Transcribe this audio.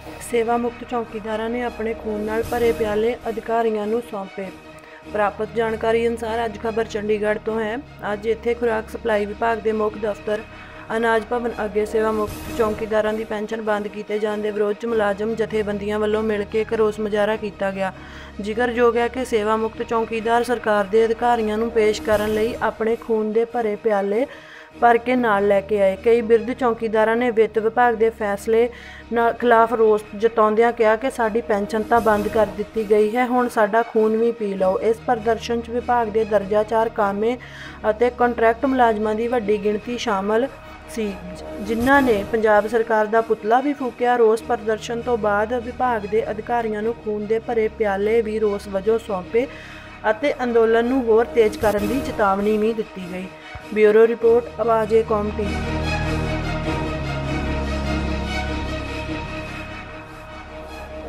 सेवा मुक्त चौकीदारां ने अपने खून नाल भरे प्याले अधिकारियों को सौंपे। प्राप्त जानकारी अनुसार अज खबर चंडीगढ़ तो है। अज इत्थे खुराक सप्लाई विभाग के मुख्य दफ्तर अनाज भवन अगे सेवा मुक्त चौकीदारां की पेंशन बंद किए जाने के विरोध च मुलाजम जथेबंदियों वालों मिल के एक रोस मुजाहरा किया गया। जिक्रयोग है कि सेवा मुक्त चौकीदार सरकार के अधिकारियों को पेश करने लई अपने खून के भरे प्याले भर के नाल लैके आए। कई बिरध चौकीदारां ने वित्त विभाग के फैसले खिलाफ रोस जताउंदियां कहा कि साडी पेंशन तो बंद कर दी गई है, हुण साडा खून भी पी लो। इस प्रदर्शन च विभाग के दर्जा 4 कामे अते कॉन्ट्रैक्ट मुलाजमां की वड्डी गिणती शामिल सी, जिन्हां ने पंजाब सरकार का पुतला भी फूकिया। रोस प्रदर्शन तो बाद विभाग के अधिकारियों को खून के भरे प्याले भी रोस वजों सौंपे अते अंदोलन नूं होर तेज करन दी चेतावनी भी दी गई। ब्यूरो रिपोर्ट आवाज़ कौम टीवी।